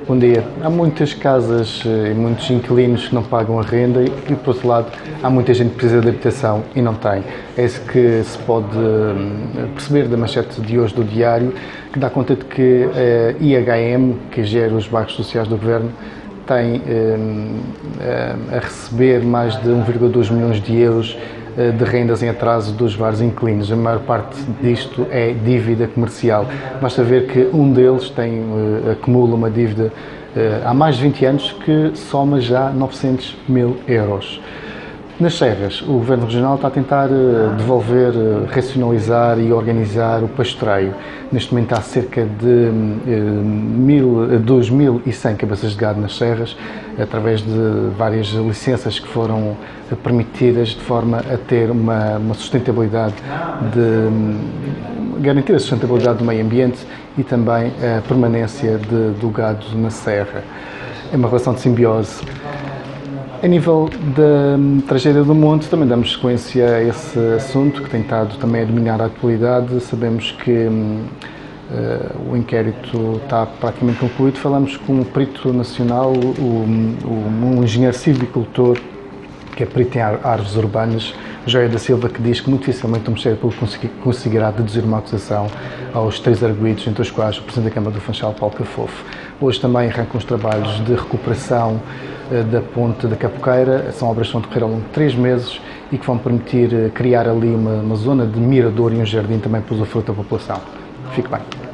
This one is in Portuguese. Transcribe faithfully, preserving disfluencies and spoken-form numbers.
Bom dia. Há muitas casas e muitos inquilinos que não pagam a renda e, por outro lado, há muita gente que precisa de habitação e não tem. É isso que se pode perceber da manchete de hoje do Diário, que dá conta de que a I H M, que gera os bancos sociais do Governo, tem a receber mais de um vírgula dois milhões de euros de rendas em atraso dos vários inquilinos. A maior parte disto é dívida comercial. Basta ver que um deles tem, acumula uma dívida há mais de vinte anos que soma já novecentos mil euros. Nas Serras, o Governo Regional está a tentar devolver, racionalizar e organizar o pastoreio. Neste momento há cerca de dois mil e cem cabeças de gado nas Serras, através de várias licenças que foram permitidas de forma a ter uma, uma sustentabilidade, de garantir a sustentabilidade do meio ambiente e também a permanência de, do gado na serra. É uma relação de simbiose. A nível da tragédia do Monte, também damos sequência a esse assunto, que tem estado também a dominar a atualidade. Sabemos que uh, o inquérito está praticamente concluído. Falamos com um perito nacional, o, um engenheiro silvicultor, que é perito em árvores urbanas, Joia da Silva, que diz que muito dificilmente o Ministério Público conseguirá deduzir uma acusação aos três arguidos, entre os quais o Presidente da Câmara do Funchal, Paulo Cafofo. Hoje também arrancam os trabalhos de recuperação da ponte da Capoqueira. São obras que vão decorrer ao longo de três meses e que vão permitir criar ali uma, uma zona de mirador e um jardim também para o usufruto da população. Fique bem.